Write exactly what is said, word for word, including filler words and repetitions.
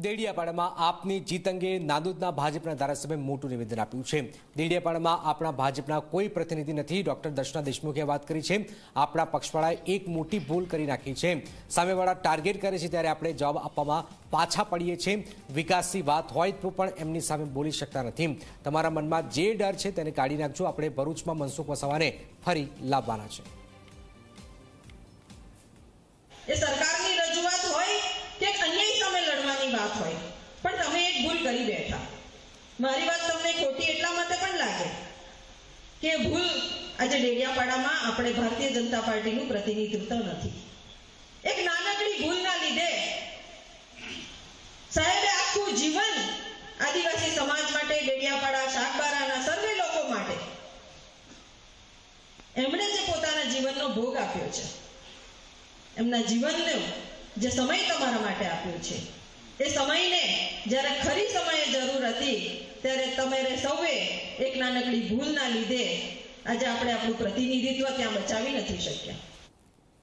દેડિયાપાડામાં આપની જીત અંગે નાંદોદના ભાજપના ધારાસભ્યે મોટું નિવેદન આપ્યું છે। દેડિયાપાડામાં આપણા ભાજપના કોઈ પ્રતિનિધિ નથી। ડોક્ટર દર્શના દેશમુખે વાત કરી છે, આપણા પક્ષવાળાએ એક મોટી ભૂલ કરી નાખી છે। સામેવાળા ટાર્ગેટ કરે છે ત્યારે આપણે જવાબ આપવામાં પાછા પડીએ છીએ। વિકાસની વાત હોય તો પણ એમની સામે બોલી શકતા નથી। તમારા મનમાં જે ડર છે તેને કાઢી નાખજો। આપણે ભરૂચમાં મનસુખ વસાવાને ફરી લાવવાના છે। એ સરકારની રજૂઆત હોય કે અન્યાય સામે લડવાની વાત હોય, પણ તમે એક ભૂલ કરી બેઠા। મારી વાત તમને ખોટી એટલા માટે પણ લાગે કે ભૂલ આજે ડેડિયાપાડામાં આપણે ભારતીય જનતા પાર્ટીનું પ્રતિનિધિત્વ નથી। એક નાનકડી ભૂલના લીધે સાહેબે આખું જીવન આદિવાસી સમાજ માટે, ડેડિયાપાડા શાકબારાના સર્વે લોકો માટે એમણે જે પોતાના જીવનનો ભોગ આપ્યો છે, એમના જીવનનો જે સમય તમારા માટે આપ્યો છે, એ સમયને જ્યારે ખરી સમયે જરૂર હતી ત્યારે તમારે સૌએ એક નાનકડી ભૂલના લીધે આજે આપણે આપણું પ્રતિનિધિત્વ ત્યાં બચાવી નથી શક્યા।